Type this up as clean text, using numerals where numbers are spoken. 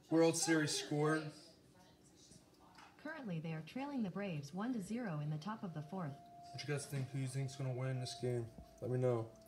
World Series score. Currently, they are trailing the Braves 1-0 in the top of the fourth. What you guys think? Who you think's gonna win this game? Let me know.